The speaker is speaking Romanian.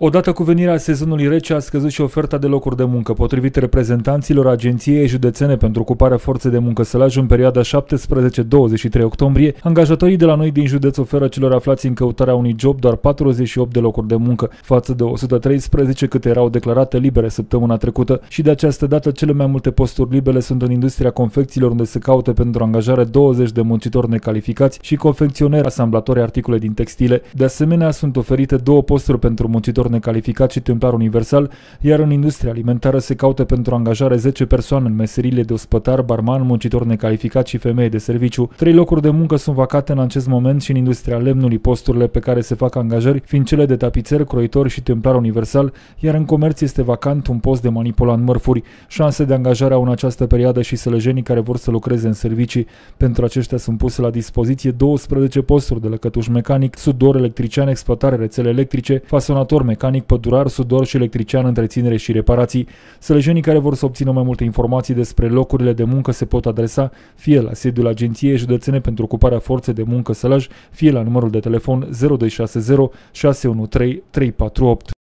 Odată cu venirea sezonului rece a scăzut și oferta de locuri de muncă. Potrivit reprezentanților Agenției Județene pentru Ocuparea Forței de Muncă Sălaj, în perioada 17-23 octombrie, angajatorii de la noi din județ oferă celor aflați în căutarea unui job doar 48 de locuri de muncă, față de 113 câte erau declarate libere săptămâna trecută, și de această dată cele mai multe posturi libere sunt în industria confecțiilor, unde se caută pentru angajare 20 de muncitori necalificați și confecționeri, asamblatori articole din textile. De asemenea, sunt oferite 2 posturi pentru muncitori necalificat și templar universal, iar în industria alimentară se caută pentru angajare 10 persoane în meserile de ospătar, barman, muncitor necalificat și femeie de serviciu. 3 locuri de muncă sunt vacate în acest moment și în industria lemnului, posturile pe care se fac angajări fiind cele de tapițer, croitor și templar universal, iar în comerț este vacant un post de manipulant mărfuri. Șanse de angajare au în această perioadă și sălăjenii care vor să lucreze în servicii. Pentru aceștia sunt puse la dispoziție 12 posturi de lăcătuș mecanic, sudor, electrician, exploatare rețele electrice, fasonator mecanic, pădurar, sudor și electrician, întreținere și reparații. Sălăjenii care vor să obțină mai multe informații despre locurile de muncă se pot adresa fie la sediul Agenției Județene pentru Ocuparea Forței de Muncă Sălaj, fie la numărul de telefon 0260 613 348.